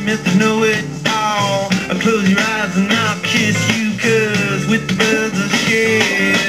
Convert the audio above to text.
meant to know it all. I'll close your eyes and I'll kiss you, 'cause with the birds are scared.